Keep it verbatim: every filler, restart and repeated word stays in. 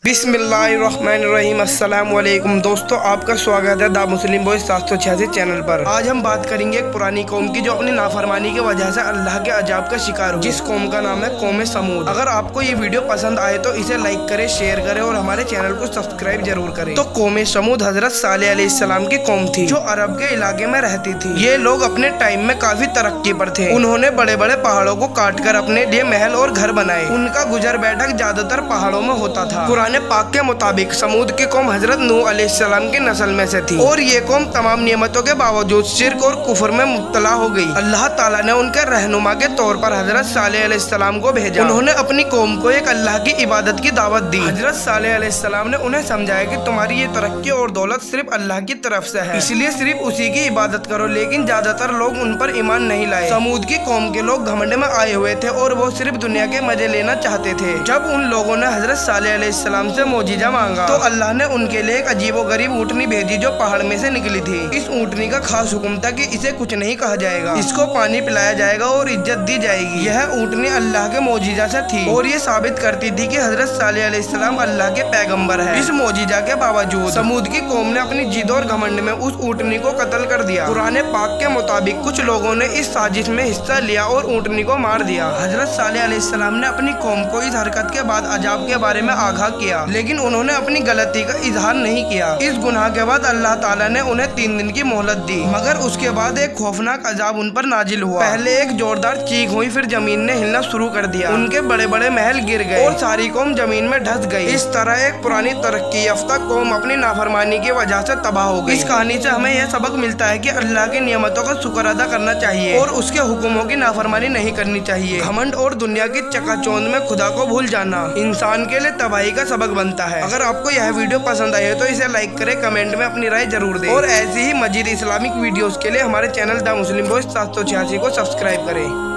बिस्मिल्लाहिर्रहमानिर्रहीम। अस्सलाम वालेकुम दोस्तों, आपका स्वागत है द मुस्लिम बॉय सात सौ छियासी चैनल पर। आज हम बात करेंगे एक पुरानी कौम की जो अपनी नाफरमानी की वजह से अल्लाह के अजाब का शिकार हुई, जिस कौम का नाम है कौम समूद। अगर आपको ये वीडियो पसंद आए तो इसे लाइक करें, शेयर करें और हमारे चैनल को सब्सक्राइब जरूर करें। तो कौम समूद हजरत सालेह अलैहिस्सलाम की कौम थी जो अरब के इलाके में रहती थी। ये लोग अपने टाइम में काफी तरक्की पर थे। उन्होंने बड़े बड़े पहाड़ों को काट कर अपने लिए महल और घर बनाए। उनका गुजर बैठक ज्यादातर पहाड़ों में होता था। पुराने पाक के मुताबिक समूद की कौम हजरत नूह अलैहिस्सलाम की नस्ल में से थी और ये कौम तमाम नियमतों के बावजूद शिर्क और कुफर में मुब्तला हो गई। अल्लाह ताला ने उनके रहनुमा के तौर पर हजरत सालेह अलैहिस्सलाम को भेजा। उन्होंने अपनी कौम को एक अल्लाह की इबादत की दावत दी। हजरत सालेह अलैहिस्सलाम ने उन्हें समझाया कि तुम्हारी ये तरक्की और दौलत सिर्फ अल्लाह की तरफ से है, इसलिए सिर्फ उसी की इबादत करो। लेकिन ज्यादातर लोग उन पर ईमान नहीं लाए। समूद की कौम के लोग घमंड में आए हुए थे और वो सिर्फ दुनिया के मजे लेना चाहते थे। जब उन लोगों ने हजरत सालेह अलैहिस्सलाम से मोजीजा मांगा तो अल्लाह ने उनके लिए एक अजीबो गरीब ऊँटनी भेजी जो पहाड़ में से निकली थी। इस ऊँटनी का खास हुक्म था कि इसे कुछ नहीं कहा जाएगा, इसको पानी पिलाया जाएगा और इज्जत दी जाएगी। यह ऊँटनी अल्लाह के मोजीजा से थी और ये साबित करती थी कि हजरत सालेह अलैहिस्सलाम अल्लाह के पैगंबर है। इस मोजीजा के बावजूद समूद की कौम ने अपनी जिद और घमंड में उस ऊँटनी को कत्ल कर दिया। पुराने पाक के मुताबिक कुछ लोगों ने इस साजिश में हिस्सा लिया और ऊँटनी को मार दिया। हजरत सालेह अलैहिस्सलाम ने अपनी कौम को इस हरकत के बाद अजाब के बारे में आगाह किया, लेकिन उन्होंने अपनी गलती का इजहार नहीं किया। इस गुनाह के बाद अल्लाह ताला ने उन्हें तीन दिन की मोहलत दी, मगर उसके बाद एक खौफनाक अजाब उन पर नाजिल हुआ। पहले एक जोरदार चीख हुई, फिर जमीन ने हिलना शुरू कर दिया। उनके बड़े बड़े महल गिर गए और सारी कौम जमीन में धंस गई। इस तरह एक पुरानी तरक्की याफ्ता कौम अपनी नाफरमानी की वजह से तबाह हो गई। इस कहानी से हमें यह सबक मिलता है कि अल्लाह की नियमतों का शुक्र अदा करना चाहिए और उसके हुक्मों की नाफरमानी नहीं करनी चाहिए। घमंड और दुनिया की चकाचौंध में खुदा को भूल जाना इंसान के लिए तबाही का सबक बनता है। अगर आपको यह वीडियो पसंद आई है तो इसे लाइक करें, कमेंट में अपनी राय जरूर दें और ऐसी ही मजीद इस्लामिक वीडियोस के लिए हमारे चैनल द मुस्लिम बॉय सात सौ छियासी को सब्सक्राइब करें।